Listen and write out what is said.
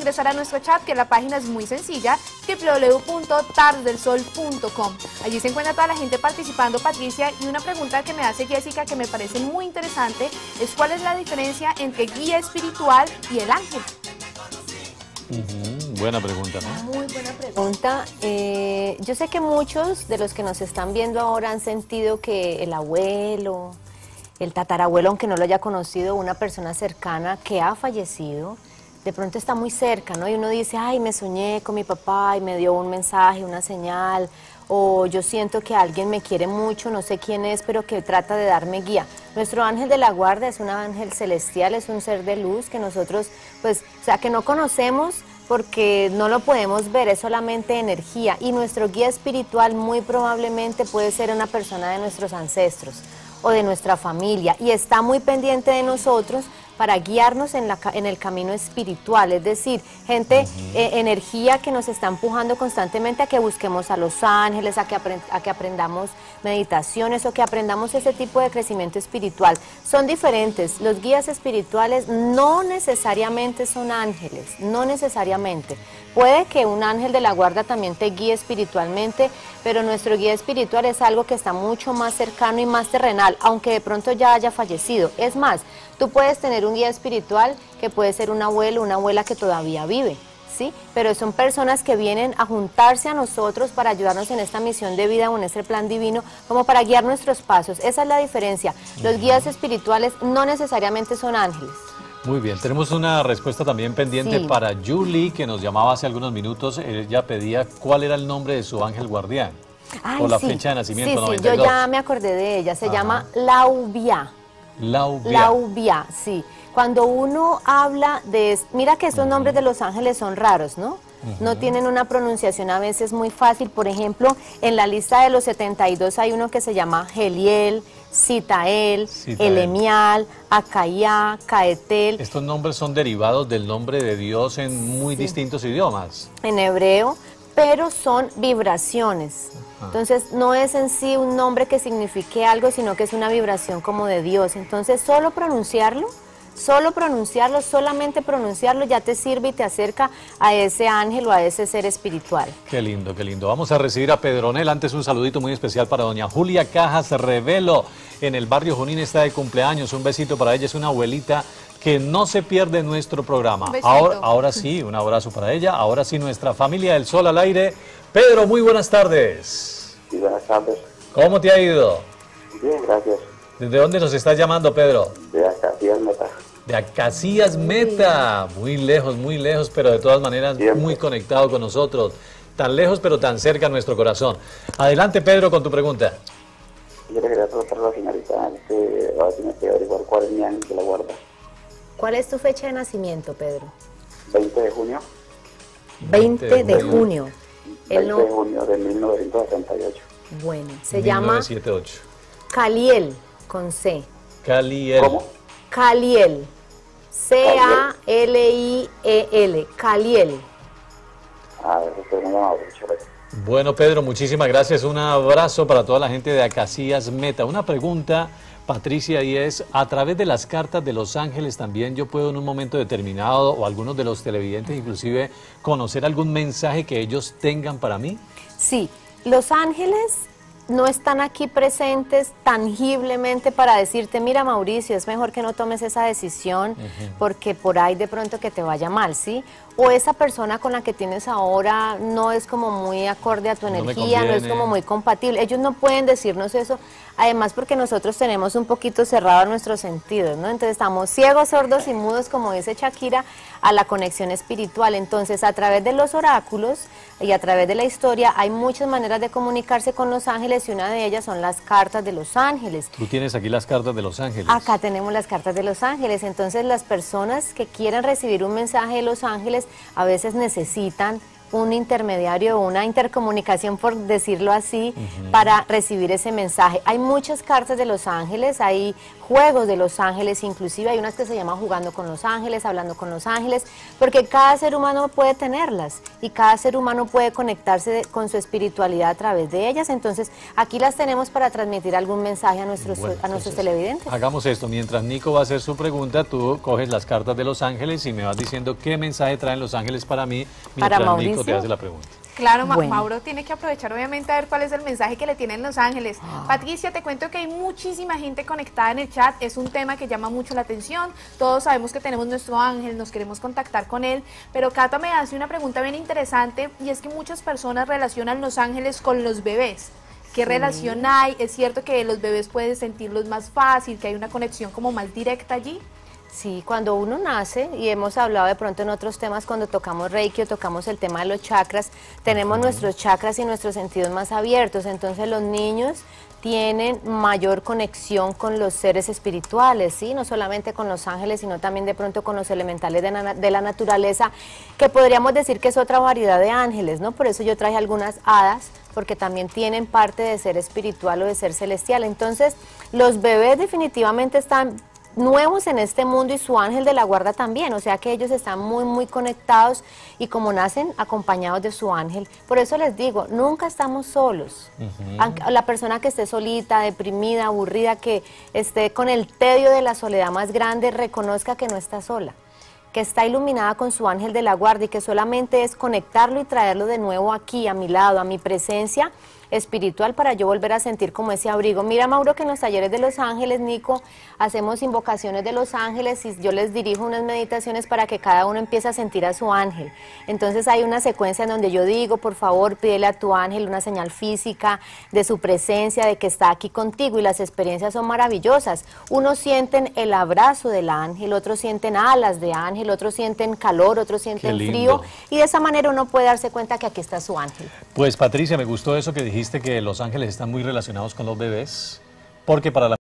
ingresar a nuestro chat, que la página es muy sencilla, www.tardesdelsol.com. Allí se encuentra toda la gente participando, Patricia, y una pregunta que me hace Jessica que me parece muy interesante es ¿cuál es la diferencia entre guía espiritual y el ángel? Buena pregunta, ¿no? Muy buena pregunta. Yo sé que muchos de los que nos están viendo ahora han sentido que el abuelo, el tatarabuelo, aunque no lo haya conocido, una persona cercana que ha fallecido, de pronto está muy cerca, ¿no? Y uno dice, ay, me soñé con mi papá y me dio un mensaje, una señal, o yo siento que alguien me quiere mucho, no sé quién es, pero que trata de darme guía. Nuestro ángel de la guarda es un ángel celestial, es un ser de luz que nosotros, pues, o sea, que no conocemos porque no lo podemos ver, es solamente energía. Y nuestro guía espiritual muy probablemente puede ser una persona de nuestros ancestros o de nuestra familia y está muy pendiente de nosotros para guiarnos en el camino espiritual, es decir, gente, energía que nos está empujando constantemente a que busquemos a los ángeles, a que aprendamos meditaciones o que aprendamos ese tipo de crecimiento espiritual. Son diferentes, los guías espirituales no necesariamente son ángeles, no necesariamente. Puede que un ángel de la guarda también te guíe espiritualmente, pero nuestro guía espiritual es algo que está mucho más cercano y más terrenal, aunque de pronto ya haya fallecido. Es más, tú puedes tener un guía espiritual que puede ser un abuelo, una abuela que todavía vive, ¿sí? Pero son personas que vienen a juntarse a nosotros para ayudarnos en esta misión de vida o en este plan divino, como para guiar nuestros pasos. Esa es la diferencia. Los guías espirituales no necesariamente son ángeles. Muy bien, tenemos una respuesta también pendiente para Julie, que nos llamaba hace algunos minutos. Ella pedía cuál era el nombre de su ángel guardián. Ay, por la fecha de nacimiento, 92. Yo ya me acordé de ella, se llama Laubia. Laubia, sí. Cuando uno habla de... Mira que estos nombres de los ángeles son raros, ¿no? No tienen una pronunciación a veces muy fácil. Por ejemplo, en la lista de los 72 hay uno que se llama Heliel, Sitael, Elemial, Acayá, Caetel. Estos nombres son derivados del nombre de Dios en muy distintos idiomas. En hebreo, pero son vibraciones. Entonces, no es en sí un nombre que signifique algo, sino que es una vibración como de Dios. Entonces, solamente pronunciarlo ya te sirve y te acerca a ese ángel o a ese ser espiritual. Qué lindo, qué lindo. Vamos a recibir a Pedronel. Antes un saludito muy especial para doña Julia Cajas Revelo. En el barrio Junín está de cumpleaños. Un besito para ella, es una abuelita que no se pierde nuestro programa. Ahora sí, un abrazo para ella. Ahora sí, nuestra familia del Sol al aire. Pedro, muy buenas tardes. Sí, buenas tardes. ¿Cómo te ha ido? Bien, gracias. ¿Desde dónde nos estás llamando, Pedro? De Acacias Meta. De Acacias Meta. Muy lejos, pero de todas maneras muy conectado con nosotros. Tan lejos, pero tan cerca a nuestro corazón. Adelante, Pedro, con tu pregunta. Yo le quería preguntar a la señorita, a ver si me puede averiguar cuál es mi ángel de la guarda. ¿Cuál es tu fecha de nacimiento, Pedro? 20 de junio. 20 de junio. 20 de junio de 1978. Bueno, se llama 1978. Caliel, con C. Caliel. ¿Cómo? Caliel. C-A-L-I-E-L. Caliel. A ver, usted me llama, muchas gracias. Bueno, Pedro, muchísimas gracias. Un abrazo para toda la gente de Acacias Meta. Una pregunta, Patricia, y es, a través de las cartas de los ángeles también yo puedo en un momento determinado, o algunos de los televidentes inclusive, conocer algún mensaje que ellos tengan para mí. Sí, los ángeles no están aquí presentes tangiblemente para decirte, mira, Mauricio, es mejor que no tomes esa decisión porque por ahí de pronto que te vaya mal, ¿sí? O esa persona con la que tienes ahora no es como muy acorde a tu energía, no es como muy compatible. Ellos no pueden decirnos eso, además porque nosotros tenemos un poquito cerrados nuestros sentidos, ¿no? Entonces estamos ciegos, sordos y mudos, como dice Shakira, a la conexión espiritual. Entonces, a través de los oráculos y a través de la historia hay muchas maneras de comunicarse con los ángeles y una de ellas son las cartas de los ángeles. Tú tienes aquí las cartas de los ángeles. Acá tenemos las cartas de los ángeles. Entonces, las personas que quieran recibir un mensaje de los ángeles a veces necesitan un intermediario o una intercomunicación, por decirlo así, para recibir ese mensaje. Hay muchas cartas de los ángeles, hay juegos de los ángeles, inclusive hay unas que se llaman Jugando con los Ángeles, Hablando con los Ángeles, porque cada ser humano puede tenerlas y cada ser humano puede conectarse con su espiritualidad a través de ellas. Entonces aquí las tenemos para transmitir algún mensaje a nuestros, televidentes. Hagamos esto, mientras Nico va a hacer su pregunta, tú coges las cartas de los ángeles y me vas diciendo qué mensaje traen los ángeles para mí mientras Nico te hace la pregunta. Claro, Bueno. Mauro tiene que aprovechar obviamente a ver cuál es el mensaje que le tienen los ángeles. Patricia, te cuento que hay muchísima gente conectada en el chat, es un tema que llama mucho la atención, todos sabemos que tenemos nuestro ángel, nos queremos contactar con él, pero Cata me hace una pregunta bien interesante y es que muchas personas relacionan los ángeles con los bebés. ¿Qué relación hay? ¿Es cierto que los bebés pueden sentirlos más fácil, que hay una conexión como más directa allí? Sí, cuando uno nace, y hemos hablado de pronto en otros temas cuando tocamos Reiki o tocamos el tema de los chakras, tenemos nuestros chakras y nuestros sentidos más abiertos, entonces los niños tienen mayor conexión con los seres espirituales, ¿sí? No solamente con los ángeles, sino también de pronto con los elementales de la naturaleza, que podríamos decir que es otra variedad de ángeles, ¿no? Por eso yo traje algunas hadas, porque también tienen parte de ser espiritual o de ser celestial. Entonces, los bebés definitivamente están nuevos en este mundo y su ángel de la guarda también, o sea que ellos están muy conectados y como nacen acompañados de su ángel. Por eso les digo, nunca estamos solos. La persona que esté solita, deprimida, aburrida, que esté con el tedio de la soledad más grande, reconozca que no está sola, que está iluminada con su ángel de la guarda y que solamente es conectarlo y traerlo de nuevo aquí, a mi lado, a mi presencia espiritual, para yo volver a sentir como ese abrigo. Mira, Mauro, que en los talleres de los ángeles, Nico, hacemos invocaciones de los ángeles y yo les dirijo unas meditaciones para que cada uno empiece a sentir a su ángel. Entonces hay una secuencia en donde yo digo, por favor, pídele a tu ángel una señal física de su presencia, de que está aquí contigo, y las experiencias son maravillosas. Unos sienten el abrazo del ángel, otros sienten alas de ángel, otros sienten calor, otros sienten frío, y de esa manera uno puede darse cuenta que aquí está su ángel. Pues Patricia, me gustó eso que dijiste, que los ángeles están muy relacionados con los bebés, porque para la